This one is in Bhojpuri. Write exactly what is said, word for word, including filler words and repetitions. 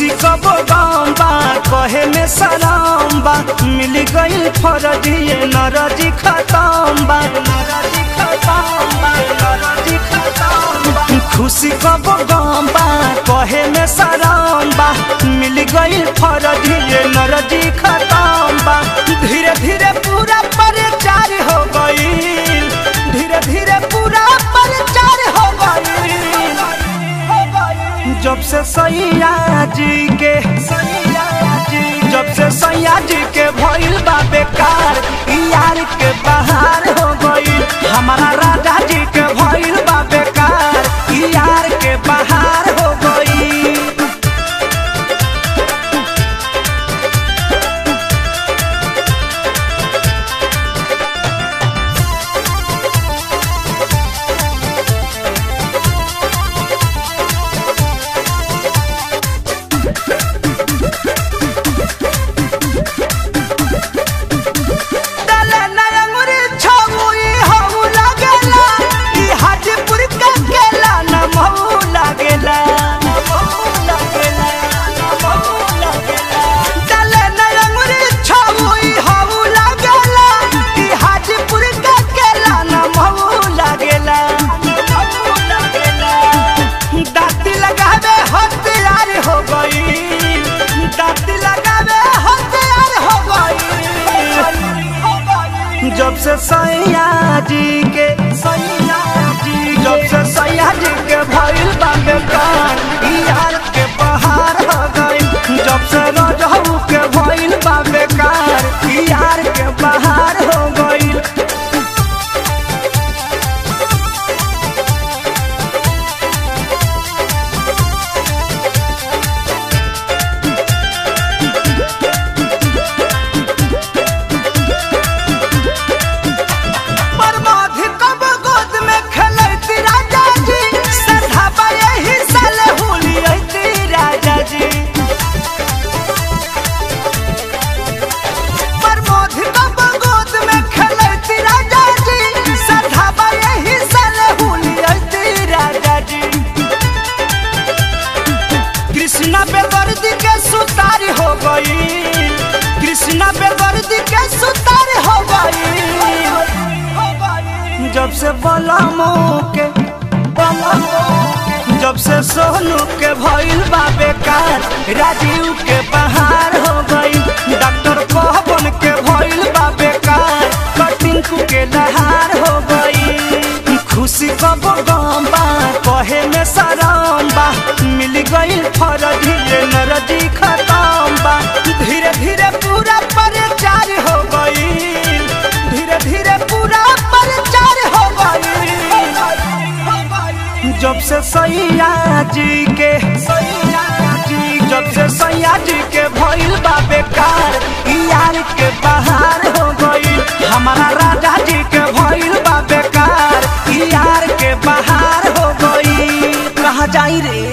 खुशी कब गम बा कहे में सलाम बा मिल गई फरजिए नरजी खत्म बा नरजी खत्म बा नरजी खत्म बा खुशी कब गम बा कहे में सलाम बा मिल गई फरजिए नरजी खत्म बा धीरे धीरे पूरा परिचार हो गई धीरे धीरे पूरा परिचार हो गई जब से सैया जी के सैया जी जब से सैया जी के भइल बा बेकार यार के बहार हो गई हमारा राजा जी के भइल बा बेकार यार के बहार हो गई। जब से सैया जी के सैया जी जब से सैया जी के भइल बा बेकार यार के बहार हो गई जब से रजहू के भइल बा बेकार यार के बहार हो गई। कृष्णा बेदर्दी के सुतार हो गई कृष्णा बेदर्दी के सुतार हो गई जब से बलमो के बलमो जब से सोनू के भइल बा बेकार राजीव के बहार हो गई डॉक्टर पवन के भइल बा बेकार कटिंग के लहार हो गई खुशी कब गम बा कहे में सलाम बा मिल गई फरजिए नरजी खत्म बा धीरे धीरे पूरा परिचार हो गई धीरे धीरे पूरा परिचार हो गई जब से सैया जी के सैया जी जब से सैया जी के भइल बा बेकार यार के बहार हो गई हमारा राजा जी के भइल बा बेकार यार के बहार हो गई कहाँ जाई रे।